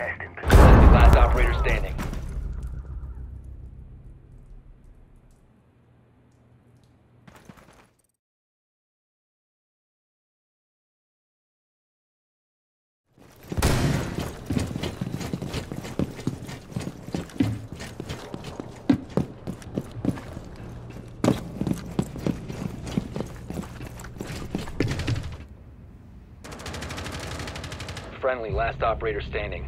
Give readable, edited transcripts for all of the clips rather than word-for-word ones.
Last operator standing. Friendly, last operator standing.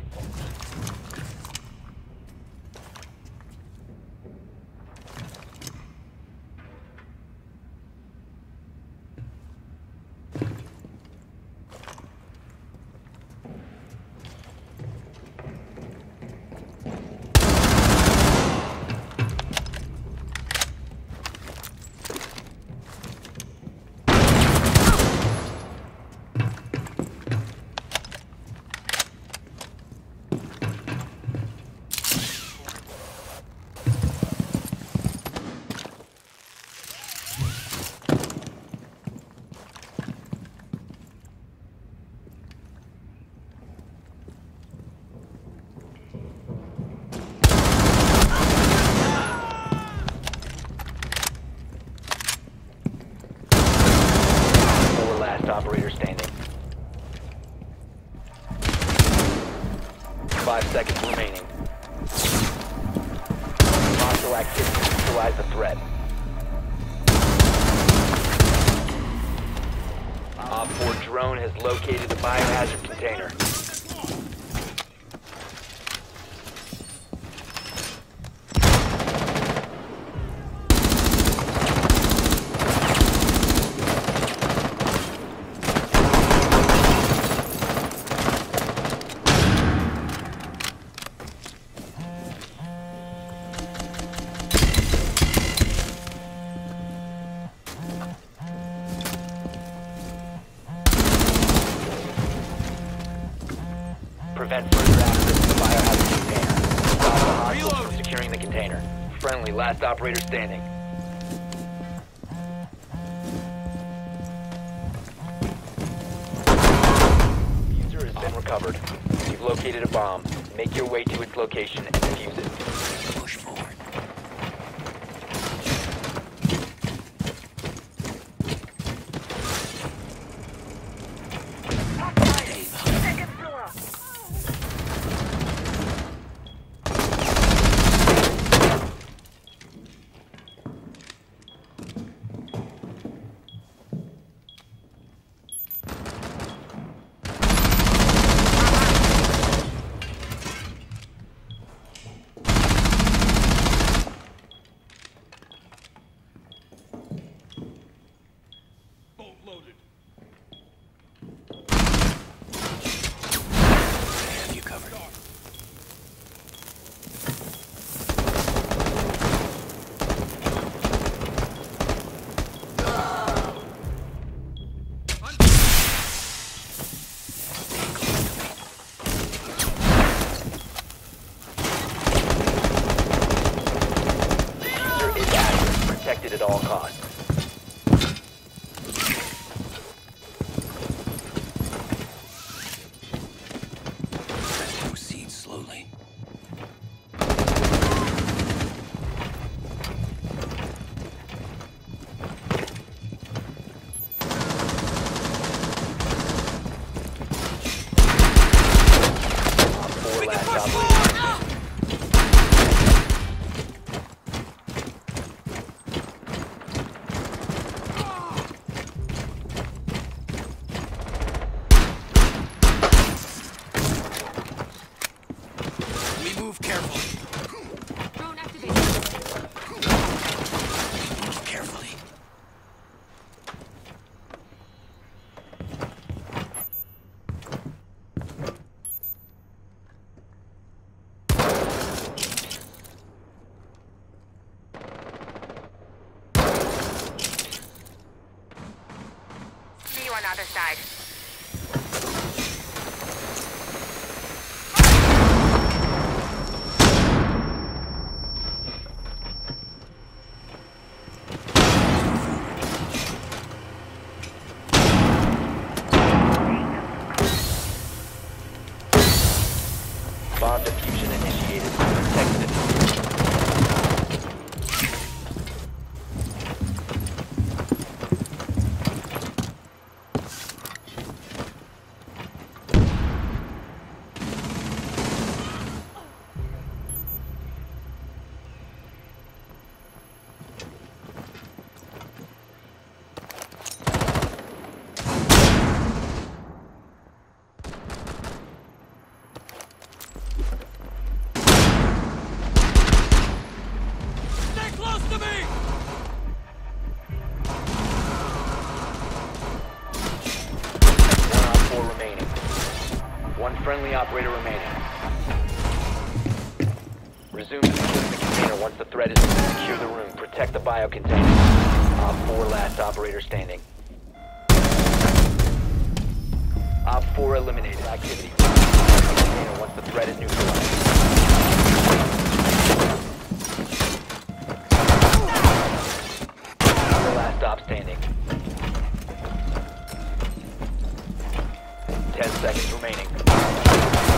Operator standing. 5 seconds remaining. Hostile activity. Neutralize the threat. Op 4 drone has located the biohazard container. Prevent further access to the biohazard container. Stop the hostiles from securing the container. Friendly, last operator standing. User has been recovered. You've located a bomb. Make your way to its location and defuse it. Push forward. Loaded. I have you covered. User is active, protected at all costs. Proceed slowly. Four last operators. We move carefully. Drone activated. Move carefully. See you on the other side. friendly operator remaining. Resume securing the container once the threat is moved. Secure the room. Protect the bio container. Op 4 last operator standing. Op 4 eliminated. Activity. Container once the threat is neutralized. Last stop standing. 10 seconds remaining.